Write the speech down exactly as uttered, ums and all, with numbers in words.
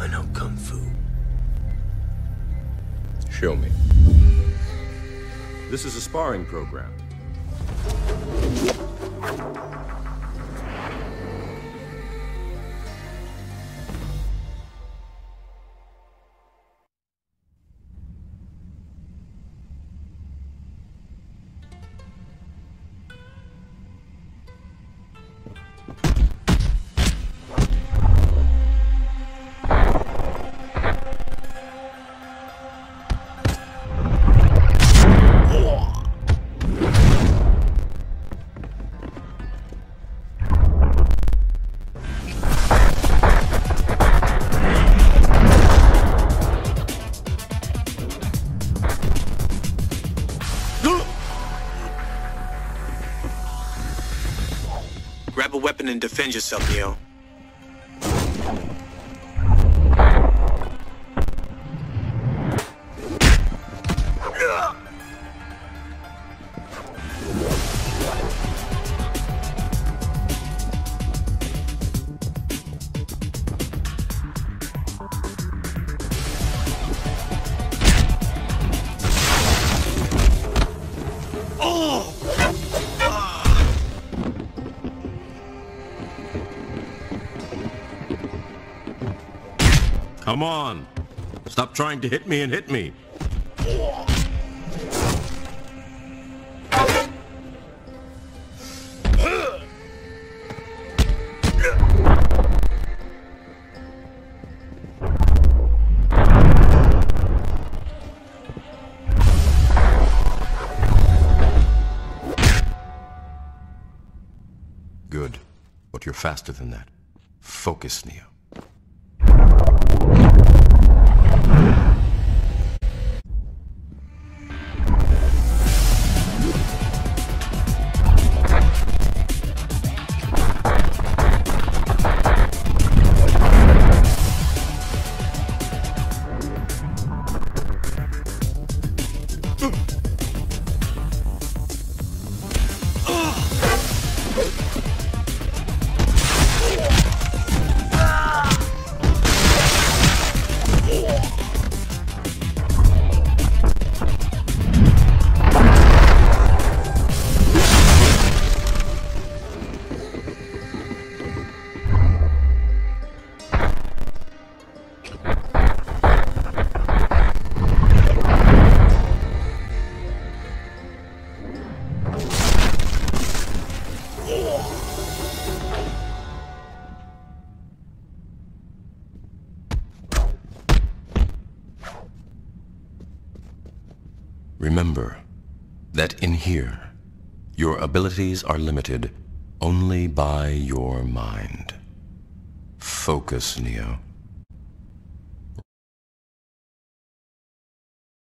I know Kung Fu. Show me. This is a sparring program. Grab a weapon and defend yourself, Neo. Come on! Stop trying to hit me and hit me! Good. But you're faster than that. Focus, Neo. Remember that in here, your abilities are limited only by your mind. Focus, Neo.